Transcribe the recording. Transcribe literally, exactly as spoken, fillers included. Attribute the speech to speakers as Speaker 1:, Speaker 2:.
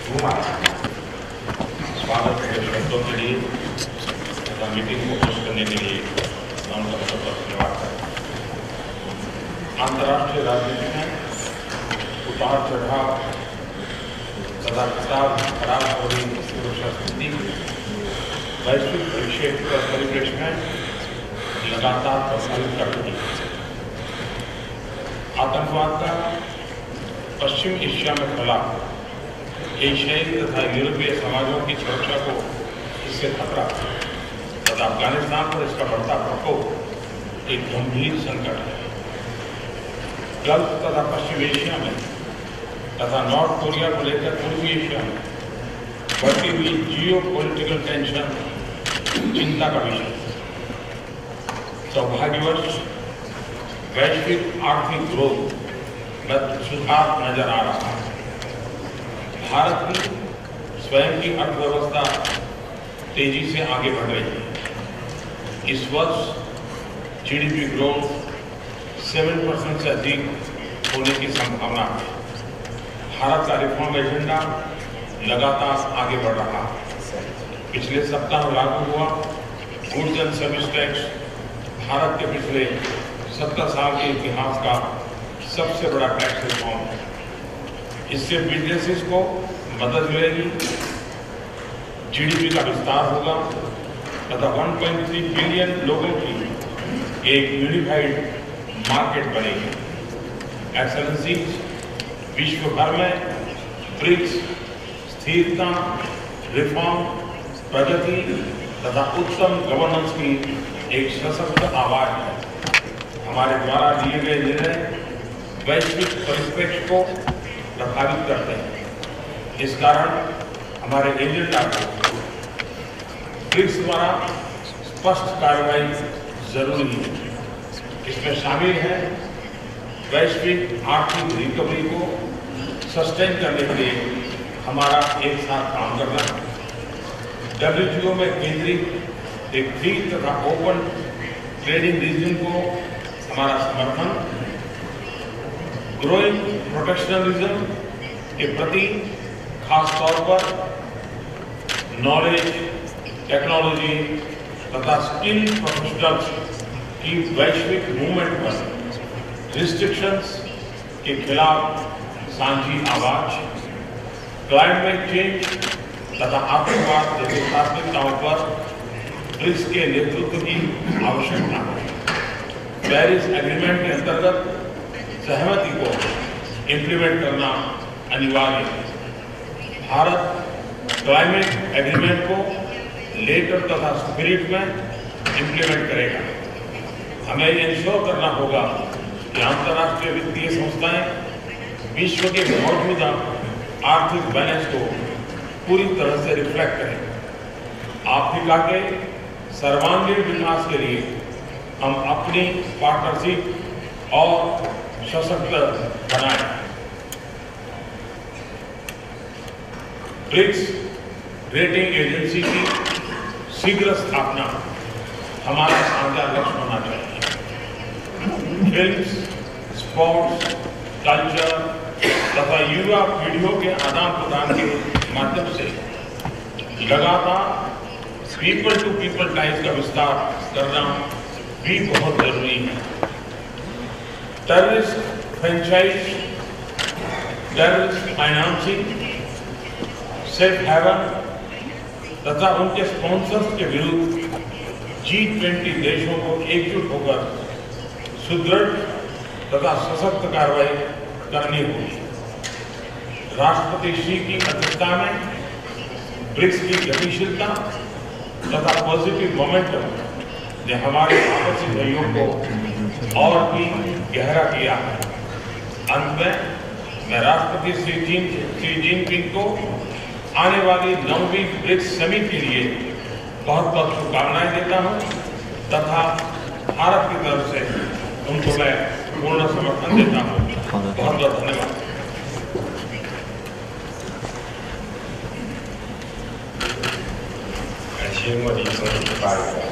Speaker 1: स्वागत के शब्दों के लिए तथा मीटिंग को होस्ट करने के लिए मैं उनका बहुत बहुत धन्यवाद करता हूँ। अंतर्राष्ट्रीय राजनीति में उतार चढ़ाव तथा खराब खराब हो रही सुरक्षा स्थिति वैश्विक परिप्रेक्ष्य में लगातार प्रसारित कर रही है। आतंकवाद का पश्चिम एशिया में फैला एशियाई तथा यूरोपीय समाजों की सुरक्षा को इससे खतरा तथा अफगानिस्तान पर इसका बढ़ता प्रकोप एक गंभीर संकट है। गल्फ तथा पश्चिम एशिया में तथा नॉर्थ कोरिया को लेकर पूर्वी एशिया में बढ़ती हुई जियो पॉलिटिकल टेंशन चिंता का विषय। सौभाग्यवश वैश्विक आर्थिक ग्रोथ में सुधार नजर आ रहा है। भारत की स्वयं की अर्थव्यवस्था तेजी से आगे बढ़ रही है। इस वर्ष जीडीपी ग्रोथ सेवन परसेंट से अधिक होने की संभावना है। भारत का रिफॉर्म एजेंडा लगातार आगे बढ़ रहा है। पिछले सप्ताह लागू हुआ goods and service tax Bharat के पिछले सत्तर साल के इतिहास का सबसे बड़ा टैक्स रिफॉर्म है। इससे बिजनेसेस को मदद मिलेगी, जीडीपी का विस्तार होगा तथा वन पॉइंट थ्री बिलियन लोगों की एक यूनिफाइड मार्केट बनेगी। एक्सेलेंसी विश्व भर में ब्रिक्स स्थिरता, रिफॉर्म, प्रगति तथा उत्तम गवर्नेंस की एक सशक्त आवाज है। हमारे द्वारा लिए गए निर्णय वैश्विक परिप्रेक्ष्य को प्रभावित करते हैं। इस कारण हमारे एजेंडा को ब्रिक्स द्वारा स्पष्ट कार्रवाई जरूरी है। इसमें शामिल है वैश्विक आर्थिक रिकवरी को सस्टेन करने के लिए हमारा एक साथ काम करना, डब्ल्यूटीओ में केंद्रित एक फ्री तथा ओपन ट्रेडिंग रीजन को हमारा समर्थन, ग्रोइंग प्रोटेक्शनलिज्म के प्रति खास तौर पर नॉलेज, टेक्नोलॉजी तथा स्किल प्रोफेशनल्स की वैश्विक मूवमेंट पर रिस्ट्रिक्शंस के खिलाफ सांझी आवाज, क्लाइमेट चेंज तथा आतंकवाद जैसी प्राथमिकताओं पर ब्रिक्स के नेतृत्व की आवश्यकता है। पेरिस एग्रीमेंट के अंतर्गत सहमति को इम्प्लीमेंट करना अनिवार्य है। भारत क्लाइमेट एग्रीमेंट को लेटर तथा स्पिरिट में इम्प्लीमेंट करेगा। हमें इंश्योर करना होगा कि अंतर्राष्ट्रीय वित्तीय संस्थाएं विश्व के मौजूदा आर्थिक बैलेंस को पूरी तरह से रिफ्लेक्ट करें। अफ्रीका के सर्वांगीण विकास के लिए हम अपनी पार्टनरशिप और सशक्त बनाएं। ब्रिक्स रेटिंग एजेंसी की शीघ्र स्थापना हमारा साझा लक्ष्य होना चाहिए। फिल्म्स, स्पोर्ट्स, कल्चर तथा युवा पीढ़ियों के आदान प्रदान के माध्यम से लगातार पीपल टू पीपल टाइप का विस्तार करना भी बहुत जरूरी है। Terrorist franchise, terrorist financing, safe haven तथा उनके स्पॉन्सर्स के विरुद्ध जी ट्वेंटी देशों को एकजुट होकर सुदृढ़ तथा सशक्त कार्रवाई करनी होगी। राष्ट्रपति श्री की अध्यक्षता में ब्रिक्स की गतिशीलता तथा पॉजिटिव मोमेंटम ने हमारे आपसी सहयोग को और भी गहरा किया है। अंत में मैं राष्ट्रपति श्री जिन श्री जिनपिंग को आने वाली नौवीं ब्रिक्स समिट के लिए बहुत बहुत शुभकामनाएं देता हूं तथा भारत की तरफ से उनको मैं पूर्ण समर्थन देता हूं। बहुत बहुत धन्यवाद।
Speaker 2: 感谢莫迪总理的发言。